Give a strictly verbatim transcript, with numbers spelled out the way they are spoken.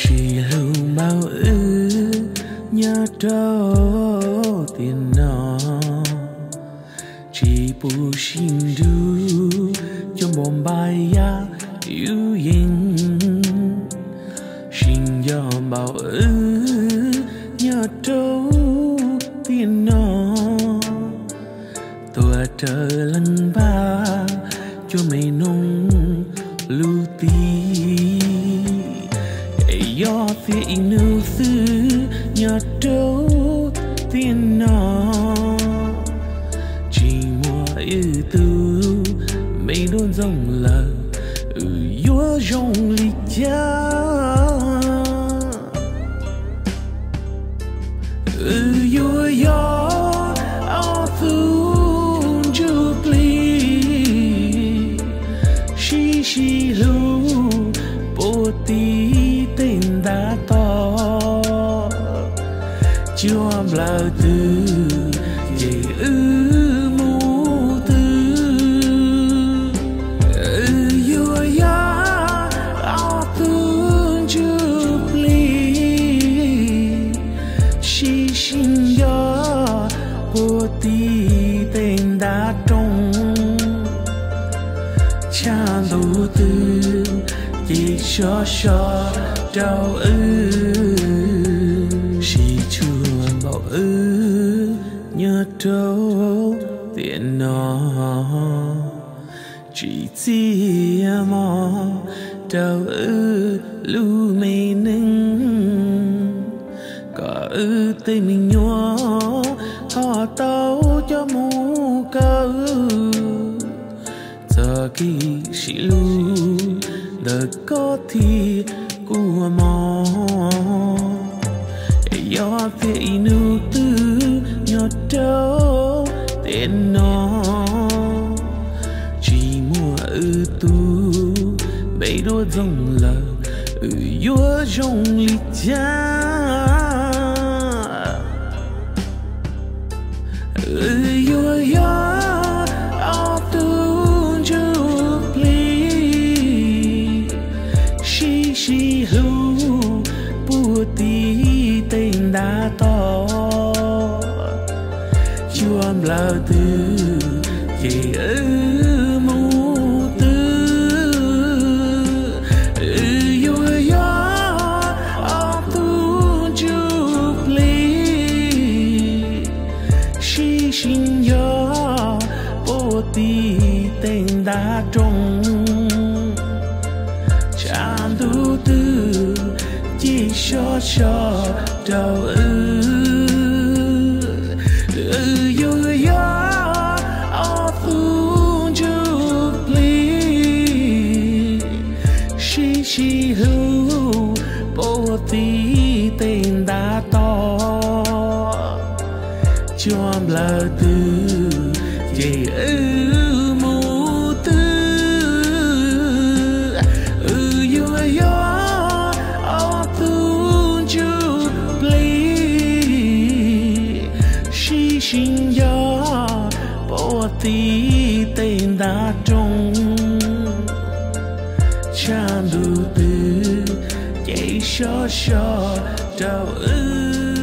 chỉ lưu bao ư nhớ đâu tiền nó chỉ bu xin du trong bom bay ya yêu yên xin do bao ư nhớ đâu tiền nó tua trở lần ba cho mày nông lưu ti do phía inu sư nhớ đâu tiền nó chỉ mua ư tư mấy đôn dòng lờ ừ yo dòng lý cha ừ yo yo ao thun chụp ly shi shi lu bộ tí tên đã to chưa lỡ từ về ư mù tư ừ yo ya ao thun chụp ly shi xin do bộ tí tên đã trong cha đủ tư chỉ cho cho đâu ư chỉ chưa bảo ư nhớ đâu tiền nó chỉ chỉ mò đâu ư lu mê nâng cả ư tây mình nhỏ họ tao cho mu cơ giờ kỳ sĩ lu đời có thì của mò do phía inu tư nhớ đâu tên nó chỉ mua ư tu bấy đôi dòng lờ ừ yo dòng lý cha ừ yo yo ao tu chụp ly shi shi lu bu tí tên đã to chuông lỡ từ về ư mù tư ừ yo yo ao tu chụp ly shi xin yo bộ tí tên đã trong chạm đủ tư chỉ cho cho đâu ư ừ yo yo ao thun chụp ly shi shi lu bộ tí tên đã to cho lỡ từ về ư mù tư ừ yo yo ao thun chụp ly shi xin do bộ tí tên đã trong cha đủ từ chạy cho cho đâu ư